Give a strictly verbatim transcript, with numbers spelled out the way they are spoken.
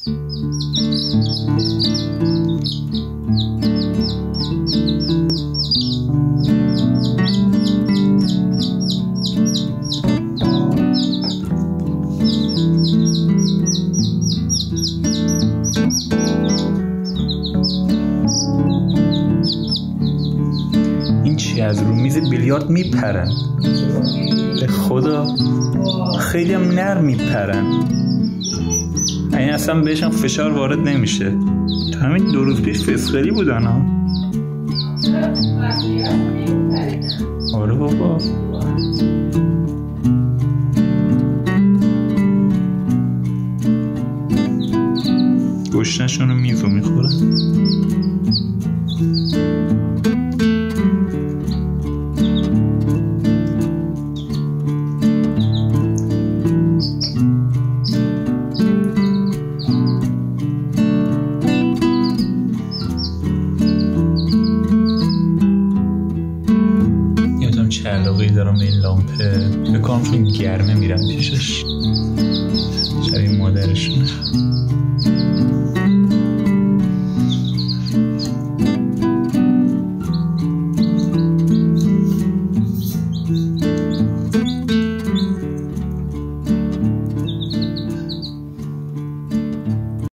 از رو میز بیلیارد میپرن، به خدا خیلی هم نرم میپرن، این اصلا بهشم فشار وارد نمیشه. تا همین دو روز پیش فسقلی بودن ها. آره بابا. گشنشون رو میزو میخورن. چه علاقه‌ای دارم به این لامپه، بکنم چون گرمه میرم پیشش. شبیه مادرشونه.